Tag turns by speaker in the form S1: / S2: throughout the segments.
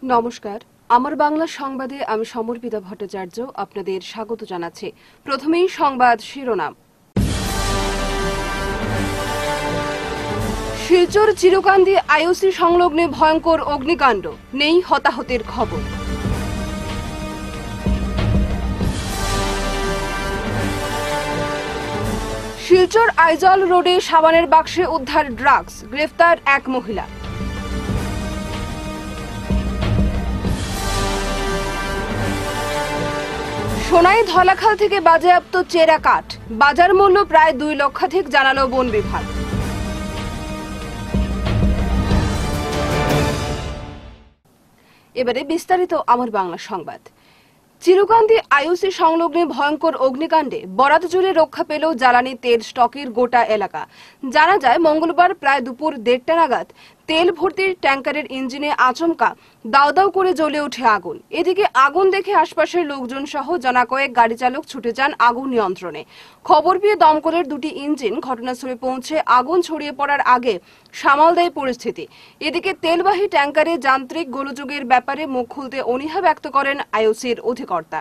S1: নমস্কার, আমার বাংলা সংবাদে আমি সমর্পিতা ভট্টাচার্য আপনাদের স্বাগত জানাচ্ছি। প্রথমেই সংবাদ শিরোনাম। শিলচর চিরকান্দি আইওসি সংলগ্নে ভয়ঙ্কর অগ্নিকাণ্ড, নেই হতাহতের খবর। শিলচর আইজল রোডে সাবানের বাক্সে উদ্ধার ড্রাগস, গ্রেফতার এক মহিলা। সোনাই ধলাখাল থেকে বাজেয়াপ্ত চেরা কাঠ, বাজার মূল্য প্রায় 2 লক্ষাধিক, জানালো বন বিভাগ। এবারে বিস্তারিত আমার বাংলা সংবাদ। চিরকান্দি আইওসি সংলগ্নে ভয়ঙ্কর অগ্নিকাণ্ডে বরাত জুড়ে রক্ষা পেল জ্বালানি তেল স্টকের গোটা এলাকা। জানা যায়, মঙ্গলবার প্রায় দুপুর 1:30 নাগাদ তেল ভর্তির ট্যাঙ্কারের ইঞ্জিনে আচমকা দাউ দাউ করে জ্বলে ওঠে আগুন। এদিকে আগুন দেখে আশপাশের লোকজন সহ জনা কয়েক গাড়ি চালক ছুটে যান আগুন নিয়ন্ত্রণে। খবর পেয়ে দমকলের 2টি ইঞ্জিন ঘটনাস্থলে পৌঁছে আগুন ছড়িয়ে পড়ার আগে সামাল দেয় পরিস্থিতি। এদিকে তেলবাহী ট্যাঙ্কারে যান্ত্রিক গোলযোগের ব্যাপারে মুখ খুলতে অনীহা ব্যক্ত করেন আইওসির অধিকর্তা।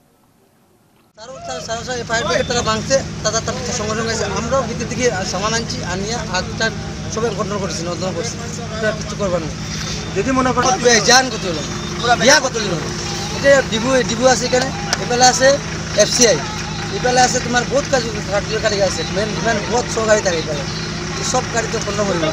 S2: আমরাও ভিতর দিকে সামান আনছি, আনিয়া আগটা সবাই কন্ট্রোল করেছি, নর্দমা করছি, কিছু করবার নেই। যদি মনে করেন যান কত হলো বিয়া কত হলো, এটা ডিবু আছে, এখানে এবেলা আছে এফসিআই, এবেলা আছে তোমার বহুত কাজ গাড়ি আছে, মেন বহুত সব গাড়ি থাকে এবেলা, সব গাড়িতে কন্ট্রোল করবে।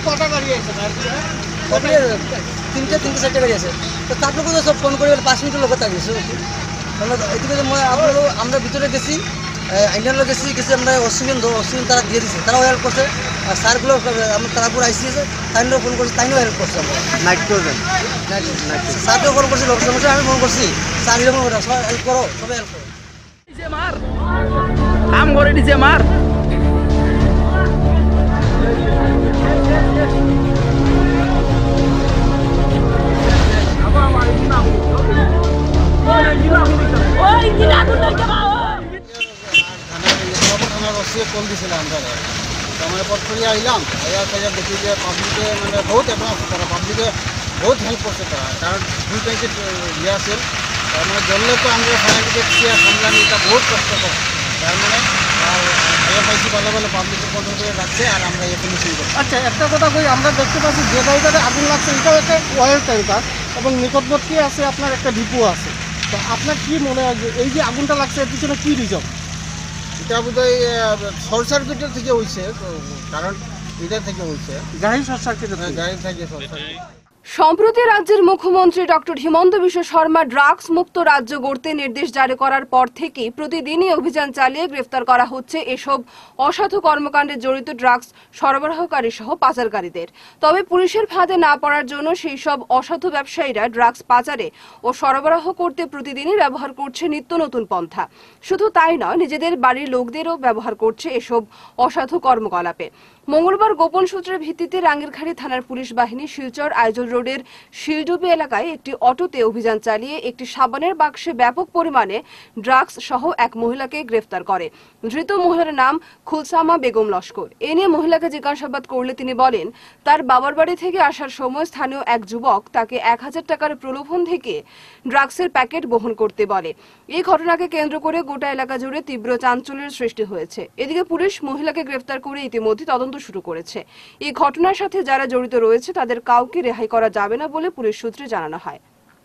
S2: তিনটে 4টে গাড়ি আছে, তো তার লোক সব ফোন করে 5 মিনিটের লোক থাকিয়েছে। এদিকে আমরা ভিতরে গেছি, ইন্ডিয়ান লোক গেছি আমরা অক্সিজেন তারা দিয়ে দিচ্ছে, তারাও হেল্প করছে। আর স্যারগুলো আমরা তারাপুর আইসিএছে, তাইনও ফোন করছি, তাইনও হেল্প করছে। স্যারকেও ফোন করছি, লোক সমস্যা আমি ফোন করছি, স্যার এরকম করে সবাই হেল্প করো, সবাই হেল্প করো।
S3: কাম করে দিছে মার
S2: কল দিছিল আমরা আমার পর করে আইলাম, আইয়া দেখি যে পাবলিকে মানে বহুত অ্যাডভান্স, তারা পাবলিকে বহুত হেল্প করছে তারা, কারণ 2 প্যাকেট ইয়ে আছে, তার মানে জললে তো আমরা ফায়ার ব্রিগেড সামলানি, এটা বহুত কষ্টকর। তার মানে আর পাইছি ভালো ভালো পাবলিকে কন্ট্রোল করে রাখছে, আর আমরা এখানে শুরু করছি।
S4: আচ্ছা, একটা কথা কই, আমরা দেখতে পাচ্ছি যে গাড়িটাতে আগুন লাগছে এটাও একটা অয়েল ট্যাঙ্কার এবং নিকটবর্তী আছে আপনার একটা ডিপো আছে। তো আপনার কি মনে হয় যে এই যে আগুনটা লাগছে এর পিছনে কী রিজন?
S2: এটা বোধহয় শর্ট সার্কিটের থেকে হয়েছে, কারণ এটা থেকে হয়েছে,
S4: গাড়ি শর্ট সার্কিটের
S2: গাড়ি থেকে শর্ট সার্কিট।
S1: সম্প্রতি রাজ্যের মুখ্যমন্ত্রী ডক্টর হিমন্ত বিশ্ব শর্মা ড্রাগস মুক্ত রাজ্য গড়তে নির্দেশ জারি করার পর থেকেই প্রতিদিনই অভিযান চালিয়ে গ্রেফতার করা হচ্ছে এসব অসাধু কর্মকাণ্ডে জড়িত ড্রাগস সরবরাহকারী সহ পাচারকারীদের। তবে পুলিশের ফাঁদে না পড়ার জন্য সেই সব অসাধু ব্যবসায়ীরা ড্রাগস পাচারে ও সরবরাহ করতে প্রতিদিনই ব্যবহার করছে নিত্য নতুন পন্থা। শুধু তাই নয়, নিজেদের বাড়ির লোকদেরও ব্যবহার করছে এসব অসাধু কর্মকলাপে। মঙ্গলবার গোপন সূত্রের ভিত্তিতে রাঙ্গিরখাড়ি থানার পুলিশ বাহিনী শিলচর আইজল রোডের শিলডুবি এলাকায় একটি অটোতে অভিযান চালিয়ে একটি সাবানের বাক্সে ব্যাপক পরিমাণে ড্রাগস সহ এক মহিলাকে গ্রেফতার করে। ধৃত মহিলার নাম খুলসামা বেগম লস্কর। এ নিয়ে মহিলাকে জিজ্ঞাসাবাদ করলে তিনি বলেন, তার বাবার বাড়ি থেকে আসার সময় স্থানীয় এক যুবক তাকে 1000 টাকার প্রলোভন থেকে ড্রাগসের প্যাকেট বহন করতে বলে। এই ঘটনাকে কেন্দ্র করে গোটা এলাকা জুড়ে তীব্র চাঞ্চল্যের সৃষ্টি হয়েছে। এদিকে পুলিশ মহিলাকে গ্রেফতার করে ইতিমধ্যে তদন্ত শুরু করেছে। এই ঘটনার সাথে যারা জড়িত রয়েছে তাদের কাউকে রেহাই করা যাবে না বলে পুলিশ সূত্রে জানানো হয়।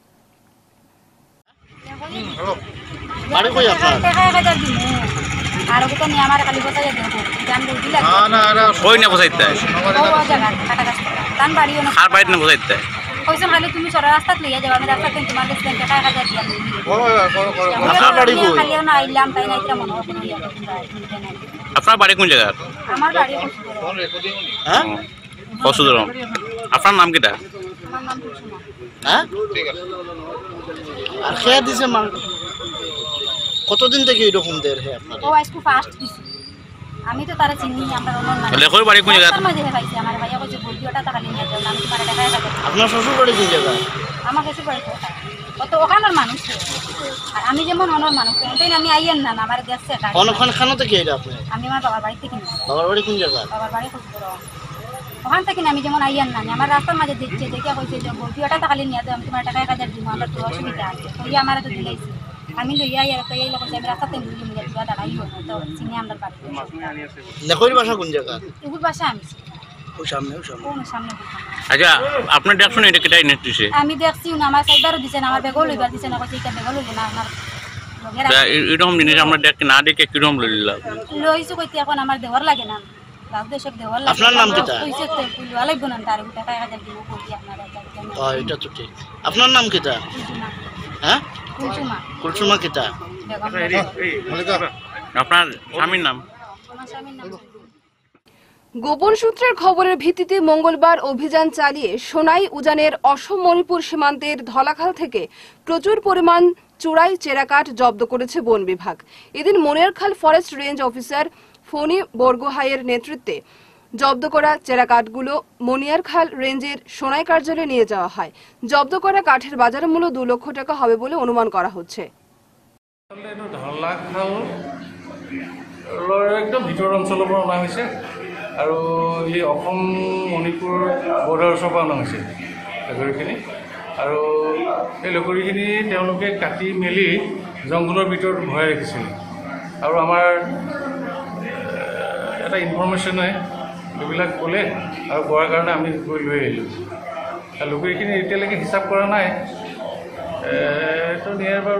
S5: তুমি সর রাস্তাত লইয়া যাবা, আমি রাস্তাতে তোমার কাছে টাকা 1000 দিয়া লই। খালিও না আইলাম, তাই না এটা মনে হয়।
S3: আপনার বাড়ি কোন জায়গা?
S5: আমার বাড়ি
S3: হ্যাঁ কসুদরম। আপনার নাম কিটা?
S5: আমার নাম কুসুমা।
S4: হ্যাঁ, আর খেয়ে দিছে মা কতদিন থেকে এরকম দের হে আপনার?
S5: ও আজকে ফার্স্ট দিছি, আমি তো তারা চিনি, আমরা অন্য না।
S3: লেখর বাড়ি কোন জায়গা?
S5: আমার মাঝে পাইছি, আমার ভাইয়া কইছে বলতিওটা টাকা নিয়ে যাও, আমি তোমার টাকা টাকা।
S4: আপনার শ্বশুর বাড়ি কোন জায়গা?
S5: আমার কাছে বাড়ি কত ওখানের মানুষ, আর আমি যেমন অনর মানুষ, ওটাই আমি আইয়েন না, আমার গেছে টাকা।
S4: কোন খানা থেকে এটা আপনি?
S5: আমি আমার বাবার বাড়ি থেকে নিয়ে।
S4: বাবার বাড়ি কোন জায়গা?
S5: বাবার বাড়ি কসুদরম। ওখান থেকে আমি যেমন আইয়ার না আমার রাস্তার মাঝে দেখছে দেখে কইছে যে বলতিটা টাকা নিয়ে যাও আমি তোমার টাকা 1000 দিব আমার তো অসুবিধা আছে তো ইয়া আমার তো দিলাইছে আমি লইয়া ইয়া তো এই লোক আমি রাস্তাতে নিয়ে নিয়ে তুই দাঁড়াই হতো তো চিনি আমরা বাড়ি
S6: লেখৈর বাসা কোন জায়গা
S5: এগুলো বাসা আমি
S6: ও সামনে
S5: সামনে
S3: আচ্ছা আপনার ডাকছেন এটা কেটাই নেট দিছে
S5: আমি দেখছি না আমার সাইবারও দিছে না আমার ব্যাগও লইবার দিছে না কইছে এটা ব্যাগও লইব না আমার
S3: এরকম জিনিস আমরা না দেখে কিরকম লইলাম
S5: লইছো কইতে এখন আমার দেহর লাগে না বাবু সব দেহর লাগে
S6: আপনার নাম কিতা?
S5: কইছে তো পুলিশ লাগবে না তার টাকা 1000 দিব কই আপনারা
S6: এটা তো ঠিক আপনার নাম কিতা হ্যাঁ
S5: কুলসুমা
S6: কুলসুমা কিতা
S5: বেগম
S3: আপনার স্বামীর নাম
S5: আমার স্বামীর নাম
S1: গোপন সূত্রের খবরের ভিত্তিতে মঙ্গলবার অভিযান চালিয়ে সোনাই উজানের অসম মণিপুর সীমান্তের ধলাখাল থেকে প্রচুর পরিমাণ চোরাই চেরাকাঠ জব্দ করেছে বন বিভাগ। এদিন Maniarkhal forest range officer Phani বরগোহাইয়ের নেতৃত্বে জব্দ করা চেরাকাঠগুলো মনিয়ারখাল রেঞ্জের সোনাই কার্যালয়ে নিয়ে যাওয়া হয়। জব্দ করা কাঠের বাজার মূল্য 2 লক্ষ টাকা হবে বলে অনুমান করা হচ্ছে।
S7: একদম ভিতৰৰ অঞ্চলৰ পৰা অনা হৈছে আৰু এই অসম মণিপুৰ বৰ্ডাৰ ওচৰৰ পৰা অনা হৈছে লগৰীখিনি আৰু এই লগৰীখিনি তেওঁলোকে কাটি মেলি জংঘলৰ ভিতৰত ভৰাই ৰাখিছিল আৰু আমাৰ এটা ইনফৰমেশ্যনে এইবিলাক ক'লে আৰু কোৱাৰ কাৰণে আমি গৈ লৈ আহিলোঁ আৰু লগৰীখিনি এতিয়ালৈকে হিচাপ কৰা নাই এইটো নিয়াৰ বাৰু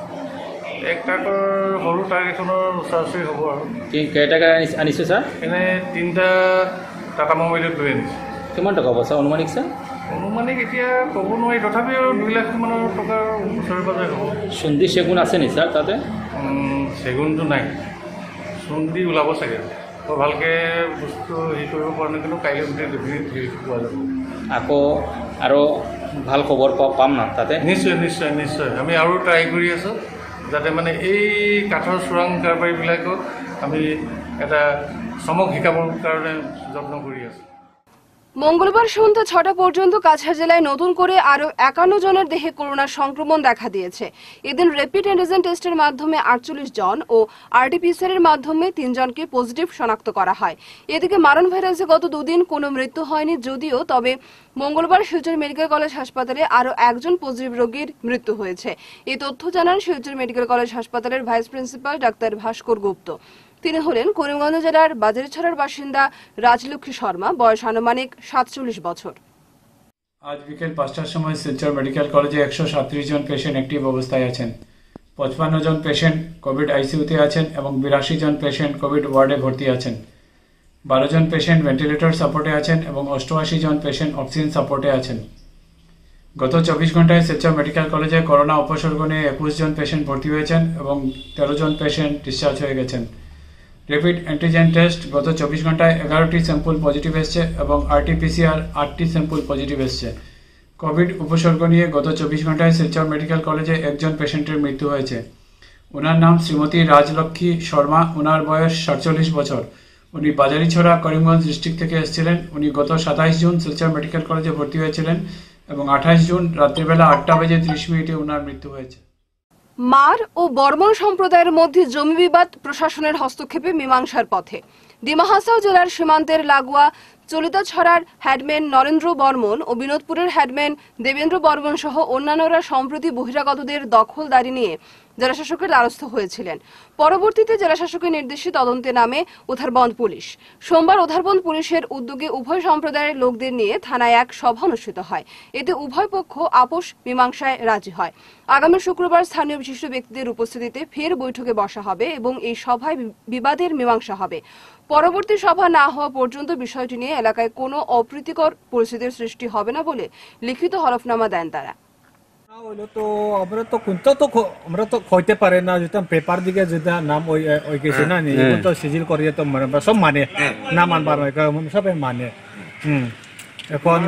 S7: 1 ট্ৰাকৰ সৰু ট্ৰাক এখনৰ ওচৰা-ওচৰি হ'ব আৰু
S8: কেইটাকা আনিছে ছাৰ
S7: এনে 3টা টাটা মোবাইলত লৈ আনিছে
S8: কিমান টকা হ'ব ছাৰ অনুমানিক ছাৰ
S7: অনুমানিক এতিয়া ক'ব নোৱাৰি তথাপিও 2 লাখ মানৰ টকাৰ ওচৰে পাজৰে হ'ব
S8: সুন্দি চেগুন আছে নি ছাৰ তাতে
S7: চেগুনটো নাই সুন্দি ওলাব চাগে তো ভালকৈ বস্তু হেৰি কৰিব পৰা নাই কিন্তু কাইলৈ গোটেই ডেফিনেটলি পোৱা যাব
S8: আকৌ আৰু ভাল খবৰ পাম না তাতে
S7: নিশ্চয় নিশ্চয় নিশ্চয় আমি আৰু ট্ৰাই কৰি আছোঁ যাতে মানে এই কাঠৰ চোৰাং কাৰবাৰীবিলাকক আমি এটা চমক শিকাবৰ কাৰণে যত্ন কৰি আছোঁ।
S1: মঙ্গলবার সন্ধ্যা 6টা পর্যন্ত কাছাড় জেলায় নতুন করে আরো 51 জনের দেহে করোনা সংক্রমণ দেখা দিয়েছে। এদিন র্যাপিড অ্যান্টিজেন টেস্টের মাধ্যমে 48 জন ও আরটিপিসিআর এর মাধ্যমে 3 জনকে পজিটিভ শনাক্ত করা হয়। এদিকে মারণ ভাইরাসে গত দুদিন কোনো মৃত্যু হয়নি যদিও তবে মঙ্গলবার শিলচর মেডিকেল কলেজ হাসপাতালে আরো একজন পজিটিভ রোগীর মৃত্যু হয়েছে। এই তথ্য জানান শিলচর মেডিকেল কলেজ হাসপাতালের ভাইস প্রিন্সিপাল ডাক্তার ভাস্কর গুপ্ত। তিনি হলেন করিমগঞ্জ জেলার বাজারিছড়ার বাসিন্দা রাজলক্ষ্মী শর্মা, বয়স আনুমানিক 47 বছর।
S9: আজ বিকেল 5টার সময় শিলচর মেডিকেল কলেজে 137 জন পেশেন্ট অ্যাক্টিভ অবস্থায় আছেন। 55 জন পেশেন্ট কোভিড আইসিইউতে আছেন এবং 82 জন পেশেন্ট কোভিড ওয়ার্ডে ভর্তি আছেন। 12 জন পেশেন্ট ভেন্টিলেটর সাপোর্টে আছেন এবং 88 জন পেশেন্ট অক্সিজেন সাপোর্টে আছেন। গত 24 ঘন্টায় শিলচর মেডিকেল কলেজে করোনা উপসর্গ নিয়ে 21 জন পেশেন্ট ভর্তি হয়েছেন এবং 13 জন পেশেন্ট ডিসচার্জ হয়ে গেছেন। র্যাপিড অ্যান্টিজেন টেস্ট গত 24 ঘন্টায় 11টি স্যাম্পল পজিটিভ এসছে এবং আরটিপিসিআর 8টি স্যাম্পল পজিটিভ এসছে। কোভিড উপসর্গ নিয়ে গত 24 ঘন্টায় শিলচর মেডিকেল কলেজে একজন পেশেন্টের মৃত্যু হয়েছে। ওনার নাম শ্রীমতী রাজলক্ষ্মী শর্মা, ওনার বয়স 47 বছর। উনি বাজারিছড়া করিমগঞ্জ ডিস্ট্রিক্ট থেকে এসেছিলেন। উনি গত 27 জুন শিলচর মেডিকেল কলেজে ভর্তি হয়েছিলেন এবং 28 জুন রাত্রিবেলা 8:30 ওনার মৃত্যু হয়েছে।
S1: মার ও বর্মন সম্প্রদায়ের মধ্যে জমি বিবাদ প্রশাসনের হস্তক্ষেপে মীমাংসার পথে। ডিমা হাসাও জেলার সীমান্তের লাগোয়া চলিতাছড়ার হেডম্যান নরেন্দ্র বর্মন ও বিনোদপুরের হেডম্যান দেবেন্দ্র বর্মন সহ অন্যান্যরা সম্প্রতি বহিরাগতদের দখলদারি নিয়ে জেলাশাসকের দ্বারস্থ হয়েছিলেন। পরবর্তীতে জেলাশাসকের নির্দেশে তদন্তে নামে উধারবন্দ পুলিশ। সোমবার উধারবন্দ পুলিশের উদ্যোগে উভয় সম্প্রদায়ের লোকদের নিয়ে থানায় এক সভা অনুষ্ঠিত হয়। এতে উভয় পক্ষ আপোষ মীমাংসায় রাজি হয়। আগামী শুক্রবার স্থানীয় বিশিষ্ট ব্যক্তিদের উপস্থিতিতে ফের বৈঠকে বসা হবে এবং এই সভায় বিবাদের মীমাংসা হবে। পরবর্তী সভা না হওয়া পর্যন্ত বিষয়টি নিয়ে এলাকায় কোনো অপ্রীতিকর পরিস্থিতির সৃষ্টি হবে না বলে লিখিত হলফনামা দেন তারা।
S10: তো আমরা তো কোনটা তো আমরা তো হইতে পারে না, যেটা পেপার দিকে যেটা নাম ওই গেছে না এখন তো সিজিল করিয়ে তো সব মানে না মানবার সবাই মানে এখন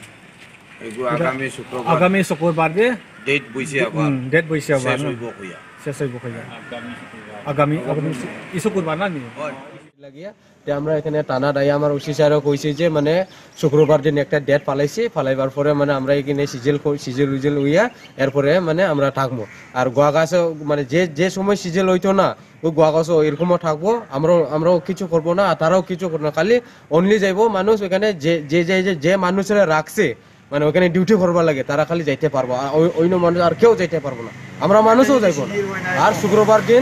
S10: আগামী শুক্রবার দিয়ে ডেট বইছে শেষ হইব আগামী শুক্রবার না
S11: আমরা এখানে টানা দায়ী আমার ওসি স্যারও কইছে যে মানে শুক্রবার দিন একটা ডেট পালাইছি, পালাইবার পরে মানে আমরা এখানে সিজেল উইজেল উইয়া এরপরে মানে আমরা থাকবো। আর গোয়া গাছে মানে যে সময় সিজেল হইতো না ওই গোয়া গাছও এরকমও থাকবো, আমরাও কিছু করবো না আর তারাও কিছু করবো না, খালি অনলি যাইবো মানুষ ওখানে যে মানুষেরা রাখছে মানে ওখানে ডিউটি করবার লাগে তারা খালি যাইতে পারবো, আর অন্য মানুষ আর কেউ যাইতে পারবো না, আমরা মানুষও যাইবো না। আর শুক্রবার দিন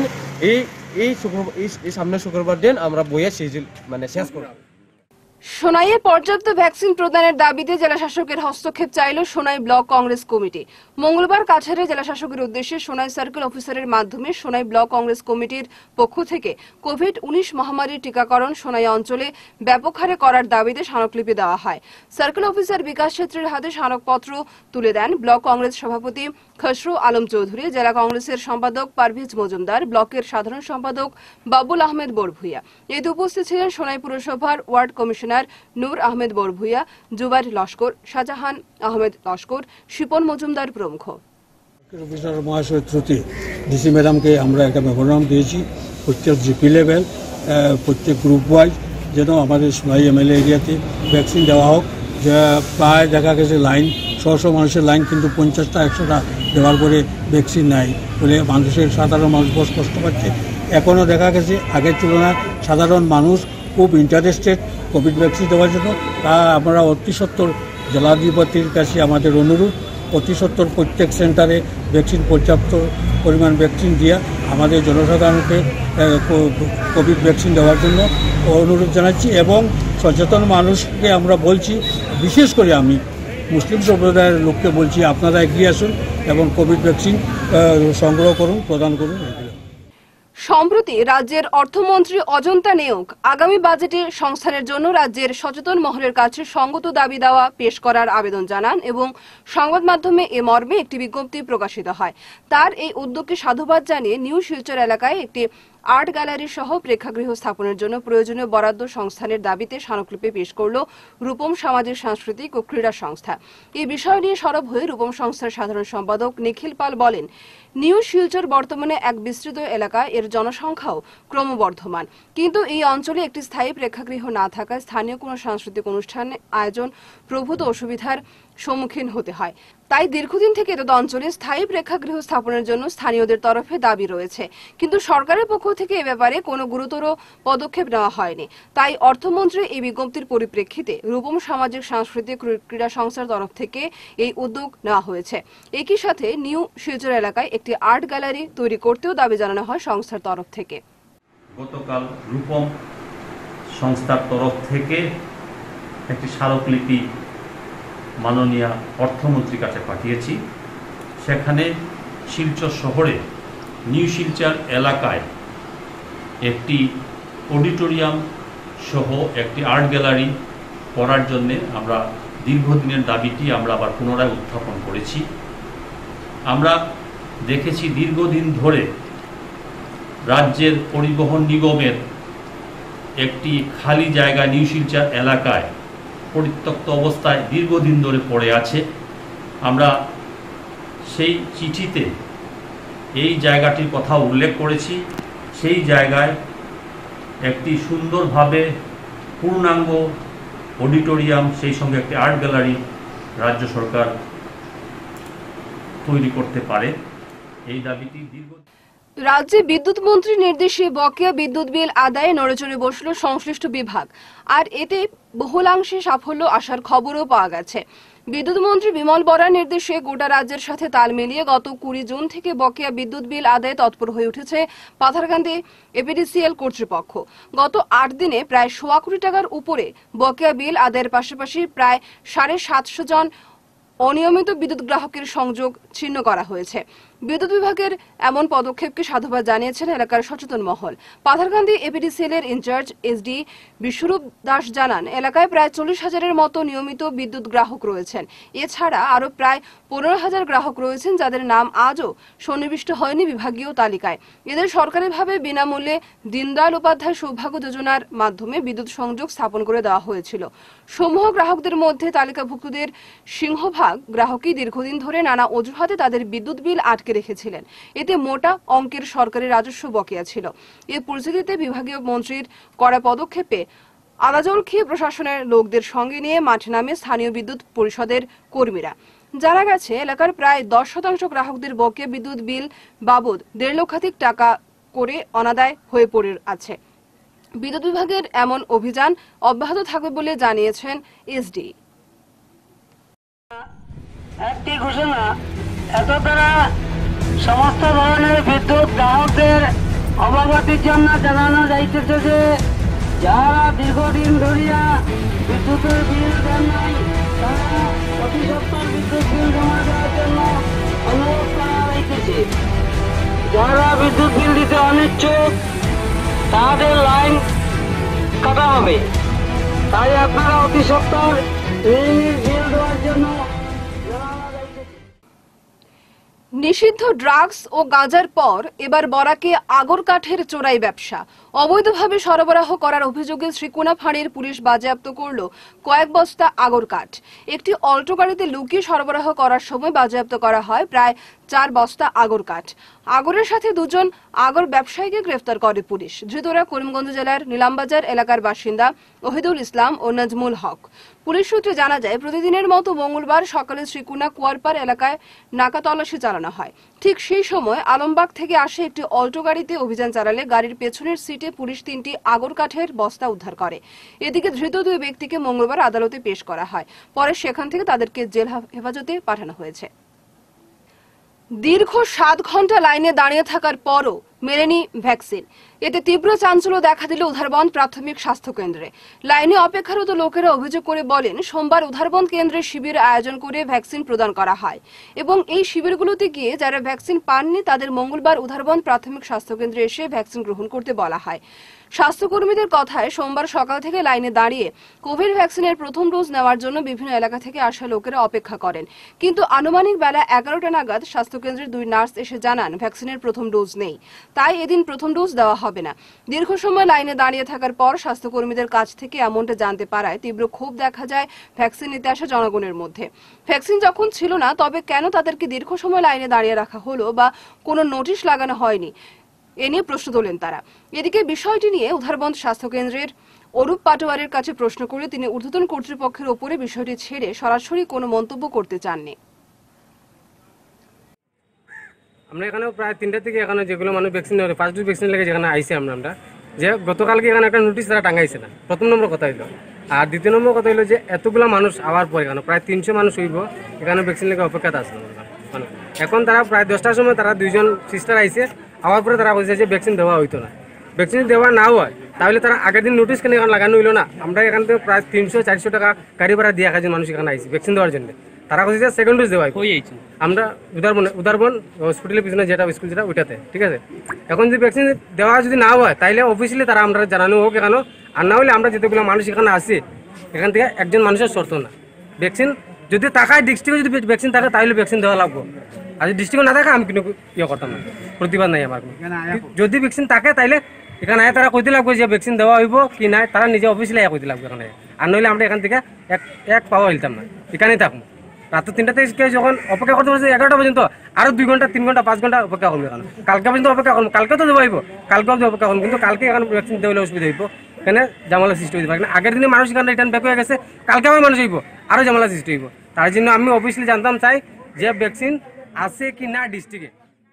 S11: এই সামনে শুক্রবার দিন আমরা বইয়ে সিজিল মানে শেষ করব।
S1: সোনাইয়ে পর্যাপ্ত ভ্যাকসিন প্রদানের দাবিতে জেলা শাসকের হস্তক্ষেপ চাইল সোনাই ব্লক কংগ্রেস কমিটি। মঙ্গলবার কাছাড়ে জেলা শাসকের উদ্দেশ্যে সোনাই সার্কেল অফিসারের মাধ্যমে সোনাই ব্লক কংগ্রেস কমিটির পক্ষ থেকে কোভিড-19 মহামারীর টিকাকরণ সোনাই অঞ্চলে ব্যাপক হারে করার দাবিতে স্মারকলিপি দেওয়া হয়। সার্কেল অফিসার বিকাশ ছেত্রীর হাতে স্মারকপত্র তুলে দেন ব্লক কংগ্রেস সভাপতি খসরু আলম চৌধুরী, জেলা কংগ্রেসের সম্পাদক পারভেজ মজুমদার, ব্লকের সাধারণ সম্পাদক বাবুল আহমেদ বরভুইয়া। এতে উপস্থিত ছিলেন সোনাই পুরসভার ওয়ার্ড কমিশনার নূর আহমেদ বরভুইয়া, জুবাইর লস্কর, শাহজাহান আহমেদ লস্কর, শিপন মজুমদার প্রমুখ।
S12: অফিসার মহাশয়ের থ্রুতে ডিসি ম্যাডামকে আমরা একটা মেমোরান্ডাম দিয়েছি প্রত্যেক জিপি লেভেল, প্রত্যেক গ্রুপ ওয়াইজ যেন আমাদের সোনাই এমএলএ এরিয়াতে ভ্যাকসিন দেওয়া হোক। যা প্রায় দেখা গেছে লাইন 100 মানুষের লাইন, কিন্তু 50টা 100টা দেওয়ার পরে ভ্যাকসিন নাই বলে সাধারণ মানুষ বড় কষ্ট পাচ্ছে। এখনও দেখা গেছে আগের তুলনায় সাধারণ মানুষ খুব ইন্টারেস্টেড কোভিড ভ্যাকসিন দেওয়ার জন্য। তা আমরা অতি সত্বর জেলাধিপতির কাছে আমাদের অনুরোধ, অতি সত্বর প্রত্যেক সেন্টারে ভ্যাকসিন পর্যাপ্ত পরিমাণ ভ্যাকসিন দিয়ে আমাদের জনসাধারণকে কোভিড ভ্যাকসিন দেওয়ার জন্য অনুরোধ জানাচ্ছি। এবং সচেতন মানুষকে আমরা বলছি, বিশেষ করে আমি মুসলিম সম্প্রদায়ের লোককে বলছি, আপনারা এগিয়ে আসুন এবং কোভিড ভ্যাকসিন সংগ্রহ করুন, প্রদান করুন।
S1: সম্প্রতি রাজ্যের অর্থমন্ত্রী অজন্তা নেওগ আগামী বাজেটে সংস্থানের জন্য রাজ্যের সচেতন মহলের কাছে সঙ্গত দাবি দেওয়া পেশ করার আবেদন জানান এবং সংবাদ মাধ্যমে এ মর্মে একটি বিজ্ঞপ্তি প্রকাশিত হয়। তার এই উদ্যোগকে সাধুবাদ জানিয়ে নিউ শিলচর এলাকায় একটি আর্ট গ্যালারি সহ প্রেক্ষাগৃহ স্থাপনের জন্য প্রয়োজনীয় বরাদ্দ সংস্থানের দাবিতে স্মারকলিপি পেশ করল রূপম সামাজিক সাংস্কৃতিক ও ক্রীড়া সংস্থা। এই বিষয় নিয়ে সরব হয়ে রূপম সংস্থার সাধারণ সম্পাদক নিখিল পাল বলেন, নিউ শিলচর বর্তমানে এক বিস্তৃত এলাকা, এর জনসংখ্যাও ক্রমবর্ধমান, কিন্তু এই অঞ্চলে একটি স্থায়ী প্রেক্ষাগৃহ না থাকায় স্থানীয় কোনো সাংস্কৃতিক অনুষ্ঠান আয়োজন প্রভূত অসুবিধার সম্মুখীন হতে হয়। তাই দীর্ঘদিন থেকে এতদ অঞ্চলে স্থায়ী প্রেক্ষাগৃহ স্থাপনের জন্য স্থানীয়দের তরফে দাবি রয়েছে, কিন্তু সরকারের পক্ষ থেকে এ ব্যাপারে কোনো গুরুতর পদক্ষেপ নেওয়া হয়নি। তাই অর্থমন্ত্রী এই বিজ্ঞপ্তির পরিপ্রেক্ষিতে রূপম সামাজিক সাংস্কৃতিক ক্রীড়া সংস্থার তরফ থেকে এই উদ্যোগ নেওয়া হয়েছে। একই সাথে নিউ শিলচর এলাকায় একটি আর্ট গ্যালারি তৈরি করতেও দাবি জানানো হয় সংস্থার তরফ থেকে।
S13: গতকাল রূপম সংস্থার তরফ থেকে একটি স্মারকলিপি মাননীয় অর্থমন্ত্রীর কাছে পাঠিয়েছি। সেখানে শিলচর শহরে নিউ শিলচর এলাকায় একটি অডিটোরিয়াম সহ একটি আর্ট গ্যালারি করার জন্যে আমরা দীর্ঘদিনের দাবিটি আমরা আবার পুনরায় উত্থাপন করেছি। আমরা দেখেছি দীর্ঘদিন ধরে রাজ্যের পরিবহন নিগমের একটি খালি জায়গা নিউ শিলচর এলাকায় পরিত্যক্ত অবস্থায় দীর্ঘদিন ধরে পড়ে আছে। আমরা সেই চিঠিতে এই জায়গাটির কথা উল্লেখ করেছি। সেই জায়গায় একটি সুন্দরভাবে পূর্ণাঙ্গ অডিটোরিয়াম, সেই সঙ্গে একটি আর্ট গ্যালারি রাজ্য সরকার তৈরি করতে পারে, এই দাবিটি দীর্ঘ।
S1: রাজ্যে বিদ্যুৎ মন্ত্রীর নির্দেশে বকেয়া বিদ্যুৎ বিল আদায়ে নড়েচড়ে বসল সংশ্লিষ্ট বিভাগ, আর এতে বহুলাংশে সাফল্য আসার খবরও পাওয়া গেছে। বিদ্যুৎ মন্ত্রী বিমল বরার নির্দেশে গোটা রাজ্যের সাথে তাল মিলিয়ে গত 20 জুন থেকে বকেয়া বিদ্যুৎ বিল আদায়ে তৎপর হয়ে উঠেছে পাথারকান্দি এপিডিসিএল কর্তৃপক্ষ। গত 8 দিনে প্রায় 1.25 কোটি টাকার উপরে বকেয়া বিল আদায়ের পাশাপাশি প্রায় 750 জন অনিয়মিত বিদ্যুৎ গ্রাহকের সংযোগ ছিন্ন করা হয়েছে। বিদ্যুৎ বিভাগের এমন পদক্ষেপকে সাধুবাদ জানিয়েছেন এলাকার সচেতন মহল। পাথারকান্দি এপিডিসিএল এর ইনচার্জ এসডি বিশ্বরূপ দাস জানান, এলাকায় প্রায় 40,000-এর মতো নিয়মিত বিদ্যুৎ গ্রাহক রয়েছেন। এছাড়া আরও প্রায় 15,000 গ্রাহক রয়েছেন যাদের নাম আজও সন্নিবিষ্ট হয়নি বিভাগীয় তালিকায়। এদের সরকারিভাবে বিনামূল্যে দীনদয়াল উপাধ্যায় সৌভাগ্য যোজনার মাধ্যমে বিদ্যুৎ সংযোগ স্থাপন করে দেওয়া হয়েছিল। সমূহ গ্রাহকদের মধ্যে তালিকাভুক্তদের সিংহভাগ গ্রাহকই দীর্ঘদিন ধরে নানা অজুহাতে তাদের বিদ্যুৎ বিল আটকে রেখেছিলেন। এতে মোটা অঙ্কের সরকারি রাজস্ব বকেয়া ছিল। এই পরিস্থিতিতে বিভাগীয় মন্ত্রীর কড়া পদক্ষেপে আদাজল খেয়ে প্রশাসনের লোকদের সঙ্গে নিয়ে মাঠে নামে স্থানীয় বিদ্যুৎ পরিষদের কর্মীরা। জানা গেছে এলাকার প্রায় 10% গ্রাহকদের বকেয়া বিদ্যুৎ বিল বাবদ 1.5 লক্ষাধিক টাকা করে অনাদায় হয়ে পড়ে আছে। বিদ্যুৎ বিভাগের এমন অভিযান অব্যাহত থাকবে বলে জানিয়েছেন এসডি।
S14: একটি ঘোষণা, এত দ্বারা সমস্ত ধরনের বিদ্যুৎ গ্রাহকদের অবগতির জন্য জানানো যাইতেছে যে যারা দীর্ঘদিন ধরিয়া বিদ্যুতের বিল দেন নাই তারা অতি সত্তর বিদ্যুৎ বিল জমা দেওয়ার জন্য অনুরোধ করা হইতেছে। যারা বিদ্যুৎ বিল দিতে অনিচ্ছুক তাদের লাইন কাটা হবে, তাই আপনারা অতি সত্তর বিল দেওয়ার জন্য।
S1: নিষিদ্ধ ড্রাগস ও গাঁজার পর এবার বরাকে আগর কাঠের চোরাই ব্যবসা। অবৈধভাবে সরবরাহ করার অভিযোগে শ্রীকোনা ফাঁড়ির পুলিশ বাজেয়াপ্ত করল কয়েক বস্তা আগর কাঠ। একটি অল্টো গাড়িতে লুকিয়ে সরবরাহ করার সময় বাজেয়াপ্ত করা হয় প্রায় 4 বস্তা আগর কাঠ। আগরের সাথে 2 জন আগর ব্যবসায়ীকে গ্রেফতার করে পুলিশ। ধৃতরা করিমগঞ্জ জেলার নীলামবাজার এলাকার বাসিন্দা ওহিদুল ইসলাম ও নাজমুল হক। পুলিশ সূত্রে জানা যায়, প্রতিদিনের মতো মঙ্গলবার সকালে শ্রীকোনা কুয়ারপাড় এলাকায় নাকা তল্লাশি চালানো হয়। ঠিক সেই সময় আলমবাগ থেকে আসে একটি অল্টো গাড়িতে অভিযান চালালে গাড়ির পেছনের সিটে পুলিশ 3টি আগর কাঠের বস্তা উদ্ধার করে। এদিকে ধৃত 2 ব্যক্তিকে মঙ্গলবার আদালতে পেশ করা হয়। পরে সেখান থেকে তাদেরকে জেল হেফাজতে পাঠানো হয়েছে। দীর্ঘ 7 ঘন্টা লাইনে দাঁড়িয়ে থাকার পরও মেলেনি ভ্যাকসিন। এতে তীব্র চাঞ্চল্য দেখা দিল উধারবন্দ প্রাথমিক স্বাস্থ্য কেন্দ্রে। লাইনে অপেক্ষারত লোকেরা অভিযোগ করে বলেন, সোমবার উধারবন্দ কেন্দ্রে শিবির আয়োজন করে ভ্যাকসিন প্রদান করা হয় এবং এই শিবিরগুলোতে গিয়ে যারা ভ্যাকসিন পাননি তাদের মঙ্গলবার উধারবন্দ প্রাথমিক স্বাস্থ্য কেন্দ্রে এসে ভ্যাকসিন গ্রহণ করতে বলা হয়। স্বাস্থ্যকর্মীদের কথায় সোমবার সকাল থেকে লাইনে দাঁড়িয়ে কোভিড ভ্যাকসিনের প্রথম ডোজ নেওয়ার জন্য বিভিন্ন এলাকা থেকে আসা লোকেরা অপেক্ষা করেন, কিন্তু আনুমানিক বেলা 11টা নাগাদ স্বাস্থ্যকেন্দ্রের 2 নার্স এসে জানান ভ্যাকসিনের প্রথম ডোজ নেই, তাই এদিন প্রথম ডোজ দেওয়া হবে না। দীর্ঘ সময় লাইনে দাঁড়িয়ে থাকার পর স্বাস্থ্যকর্মীদের কাছ থেকে এমনটা জানতে পারায় তীব্র ক্ষোভ দেখা যায় ভ্যাকসিন নিতে আসা জনগণের মধ্যে। ভ্যাকসিন যখন ছিল না তবে কেন তাদেরকে দীর্ঘ সময় লাইনে দাঁড়িয়ে রাখা হলো বা কোনো নোটিশ লাগানো হয়নি, এ নিয়ে প্রশ্ন তোলেন তারা। এদিকে বিষয়টি নিয়ে উধারবন্দ স্বাস্থ্যকেন্দ্রের অরূপ পাটোয়ারের কাছে প্রশ্ন করে তিনি ঊর্ধ্বতন কর্তৃপক্ষের ওপরে বিষয়টি ছেড়ে সরাসরি কোনো মন্তব্য করতে চাননি।
S11: আমরা এখানে প্রায় 3টা থেকে এখানে যেগুলো মানুষ ভ্যাকসিন নেওয়া ফার্স্ট ডোজ ভ্যাকসিন লেগে যেখানে আইসি আমরা যে গতকালকে এখানে একটা নোটিশ তারা টাঙাইছে না, প্রথম নম্বর কথা হইলো। আর দ্বিতীয় নম্বর কথা হইলো যে এতগুলো মানুষ আওয়ার পর এখানে প্রায় 300 মানুষ হইব এখানে ভ্যাকসিন লেগে অপেক্ষাতে আসলো। এখন তারা প্রায় 10টার সময় তারা 2 জন সিস্টার আইসে, আওয়ার পরে তারা বলছে যে ভ্যাকসিন দেওয়া হইতো না। ভ্যাকসিন দেওয়া না হয় তাহলে তারা আগের দিন নোটিশ কেন এখানে লাগানো হইলো না? আমরা এখান থেকে প্রায় 300-400 টাকা গাড়ি ভাড়া দিয়ে 1,000 মানুষ এখানে আইসি ভ্যাকসিন দেওয়ার জন্য। তারা বলছে সেকেন্ড ডোজ দেওয়া হয়েছে। আমরা উদারবন হসপিটালের পিছনে যেটা স্কুল যেটা ওইটাতে, ঠিক আছে। এখন যদি ভ্যাকসিন দেওয়া যদি না হয় তাহলে অফিসিয়ালি তারা আমরা জানানো হোক এখানে, আর না হলে আমরা যেতগুলো মানুষ এখানে আসি এখান থেকে একজন মানুষের শর্ত না। ভ্যাকসিন যদি থাকায় ডিস্ট্রিক্টে যদি ভ্যাকসিন থাকে তাহলে ভ্যাকসিন দেওয়া লাগবে, আর যদি ডিস্ট্রিক্টে না থাকে আমি কিন্তু ইয়ে করতাম না, প্রতিবাদ নাই আমার। যদি ভ্যাকসিন থাকে তাহলে এখানে আয় তারা কইতে লাগবে যে ভ্যাকসিন দেওয়া হইব কি নাই, তারা নিজে অফিসিয়ালি কইতে লাগবে এখানে। আর নইলে আমরা এখান থেকে এক পাওয়া হিলতাম না, এখানেই থাকবো। রাত 3টা থেকে যখন অপেক্ষা করতে পারছি 11টা পর্যন্ত আরো 2 ঘন্টা 3 ঘন্টা 5 ঘন্টা অপেক্ষা করবো এখানে। কালকে পর্যন্ত অপেক্ষা করবো, কালকে তো দেবো হইব, কালকে অবধি অপেক্ষা করবো, কিন্তু কালকে এখানে ভ্যাকসিন দেওয়া অসুবিধা হইব, এখানে জামালা সৃষ্টি হইতে পারে না। আগের দিনে মানুষ এখানে রিটার্ন ব্যাক হয়ে গেছে, কালকে আমার মানুষ হইব, আরো জামালা সৃষ্টি হইব। তার জন্য আমি অফিসিয়ালি জানতাম চাই যে ভ্যাকসিন আছে কি না ডিস্ট্রিক্টে।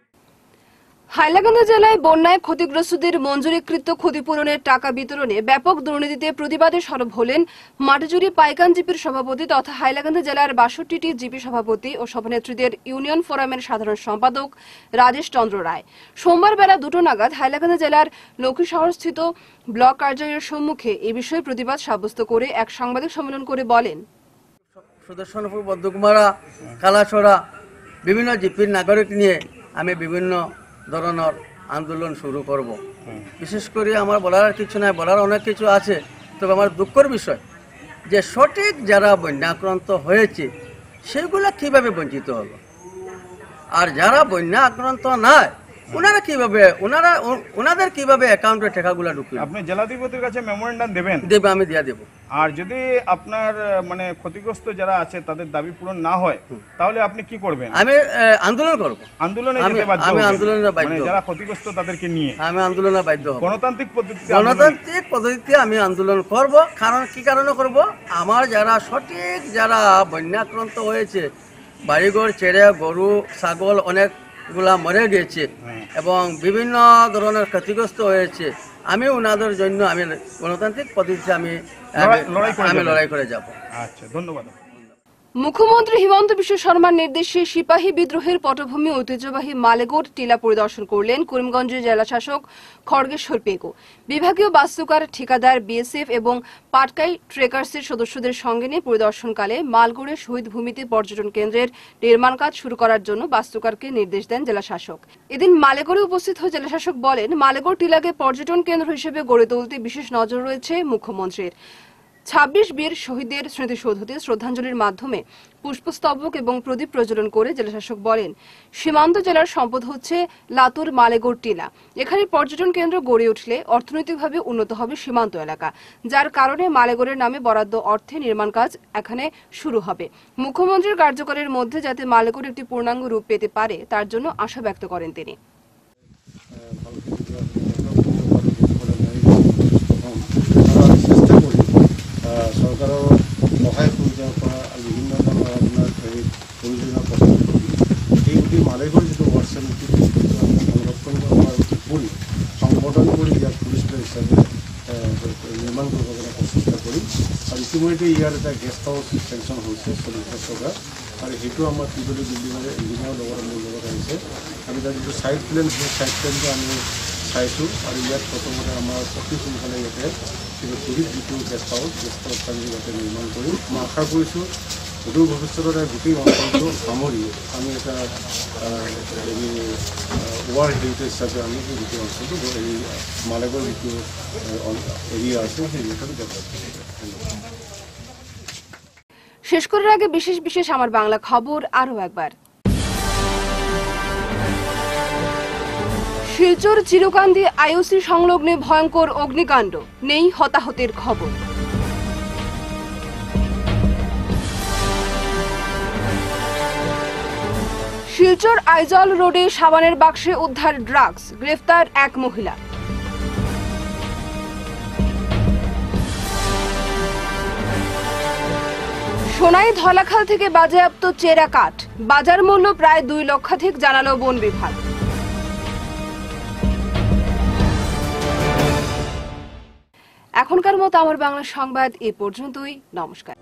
S1: হাইলাকান্দি জেলায় বন্যায় ক্ষতিগ্রস্তদের মঞ্জুরিকৃত ক্ষতিপূরণের টাকা বিতরণে ব্যাপক দুর্নীতিতে প্রতিবাদে সরব হলেন মাটিজুরি পাইকান জিপির সভাপতি তথা হাইলাকান্দি জেলার 62টি জিপি সভাপতি ও সভানেত্রীদের ইউনিয়ন ফোরামের সাধারণ সম্পাদক রাজেশ চন্দ্র রায়। সোমবার বেলা 2টো নাগাদ হাইলাকান্দি জেলার লক্ষ্মীশহরস্থিত ব্লক কার্যালয়ের সম্মুখে এই বিষয়ে প্রতিবাদ সাব্যস্ত করে এক সাংবাদিক সম্মেলন করে বলেন,
S15: সুদর্শনপুর বদ্ধকুমারা কালাছড়া বিভিন্ন জিপির নাগরিক নিয়ে আমি বিভিন্ন ধরনের আন্দোলন শুরু করব। বিশেষ করে আমার বলার কিছু নাই, বলার অনেক কিছু আছে, তবে আমার দুঃখের বিষয় যে সঠিক যারা বন্যাক্রান্ত হয়েছে সেগুলো কীভাবে বঞ্চিত হলো, আর যারা বন্যা আক্রান্ত নয় ওনারা কিভাবে ওনাদের কিভাবে অ্যাকাউন্টে টাকাগুলো ঢুকবে?
S16: আপনি জেলাধিপতির কাছে মেমোরেন্ডাম দেবেন?
S15: দেবে, আমি দিয়ে দেবো।
S16: আর যদি আপনার মানে ক্ষতিগ্রস্ত যারা আছে তাদের দাবি পূরণ না হয় তাহলে আপনি কি করবেন?
S15: আমি আন্দোলন করব।
S16: আন্দোলনে যেতে বাধ্য
S15: আমি
S16: হবেন?
S15: আন্দোলনে বাধ্য
S16: মানে যারা ক্ষতিগ্রস্ত তাদেরকে নিয়ে
S15: আমি আন্দোলনে বাধ্য হব।
S16: গণতান্ত্রিক পদ্ধতিতে
S15: আমি আন্দোলন করব। কারণ কি কারণে করব? আমার যারা সঠিক যারা বন্যাক্রান্ত হয়েছে, বাড়িঘর ছেড়ে গরু ছাগল অনেকগুলা মরে গেছে এবং বিভিন্ন ধরনের ক্ষতিগ্রস্ত হয়েছে, আমি ওনাদের জন্য আমি গণতান্ত্রিক পদ্ধতিতে আমি লড়াই করে যাব।
S16: আচ্ছা, ধন্যবাদ।
S1: মুখ্যমন্ত্রী হিমন্ত বিশ্ব শর্মার নির্দেশে সিপাহী বিদ্রোহের পটভূমি ঐতিহ্যবাহী মালেগড় টিলা পরিদর্শন করলেন করিমগঞ্জের জেলা শাসক খড়গেশ্বর পেগু। বিভাগীয় বাস্তুকার, ঠিকাদার, বিএসএফ এবং পাটকাই ট্রেকার্সের সদস্যদের সঙ্গে নিয়ে পরিদর্শনকালে মালগড়ের শহীদ ভূমিতে পর্যটন কেন্দ্রের নির্মাণ কাজ শুরু করার জন্য বাস্তুকারকে নির্দেশ দেন জেলা শাসক। এদিন মালেগড়ে উপস্থিত হয়ে জেলা শাসক বলেন, মালেগড় টিলাকে পর্যটন কেন্দ্র হিসেবে গড়ে তুলতে বিশেষ নজর রয়েছে মুখ্যমন্ত্রীর। 26 বীর শহীদের স্মৃতিসৌধতে শ্রদ্ধাঞ্জলির মাধ্যমে পুষ্পস্তবক এবং প্রদীপ প্রজ্বলন করে জেলাশাসক বলেন, সীমান্ত জেলার সম্পদ হচ্ছে লাতুর মালেগড় টিলা। এখানে পর্যটন কেন্দ্র গড়ে উঠলে অর্থনৈতিকভাবে উন্নত হবে সীমান্ত এলাকা, যার কারণে মালেগড়ের নামে বরাদ্দ অর্থে নির্মাণ কাজ এখানে শুরু হবে। মুখ্যমন্ত্রীর কার্যকরের মধ্যে যাতে মালেগড় একটি পূর্ণাঙ্গ রূপ পেতে পারে তার জন্য আশা ব্যক্ত করেন তিনি।
S17: চৰকাৰৰ সহায় সুবিধাৰ পৰা বিভিন্ন ধৰণৰ আপোনাৰ প্ৰয়োজনীয় প্ৰস্তুত কৰি এই গোটেই মালেগড় যিটো ৱাৰ্ড চেমেণ্টি সংৰক্ষণ কৰাৰ উপৰি সংবৰ্ধন কৰি ইয়াক টুৰিষ্ট প্লেচ হিচাপে নিৰ্মাণ কৰিবৰ কাৰণে প্ৰচেষ্টা কৰিম। আৰু ইতিমধ্যে ইয়াৰ এটা গেষ্ট হাউচ চেংচন হৈছে 40 লাখ টকা, আৰু সেইটো আমাৰ ত্ৰিপুৰী বিল্ডিঙৰ ইঞ্জিনিয়াৰৰ লগত মোৰ লগত আহিছে। আমি তাৰ যিটো ছাইড প্লেন, সেই ছাইড প্লেনটো আমি চাইছোঁ আৰু ইয়াত প্ৰথমতে আমাৰ অতি সোনকালে ইয়াতে পুৰীত যিটো গেষ্ট হাউচ আমি ইয়াতে নিৰ্মাণ কৰিম। মই আশা কৰিছোঁ সুদূৰ ভৱিষ্যতত গোটেই অঞ্চলটো সামৰি আমি এটা ৱাৰ্ল্ড হেৰিটেজ হিচাপে আমি সেই গোটেই অঞ্চলটো এই মালেগড় যিটো এৰিয়া আছে সেই এৰিয়াটো ডেভেলপ কৰিম।
S1: শেষ করার আগে বিশেষ আমার বাংলা খবর আরো একবার। শিলচর চিরকান্দি আইওসি সংলগ্নে ভয়ঙ্কর অগ্নিকাণ্ড, নেই হতাহতের খবর। শিলচর আইজল রোডে সাবানের বাক্সে উদ্ধার ড্রাগস, গ্রেফতার এক মহিলা। সোনাই ধলাখাল থেকে বাজেয়াপ্ত চেরা কাঠ, বাজার মূল্য প্রায় 2 লক্ষাধিক, জানালো বন বিভাগ। এখনকার মতো আমার বাংলা সংবাদ এ পর্যন্তই। নমস্কার।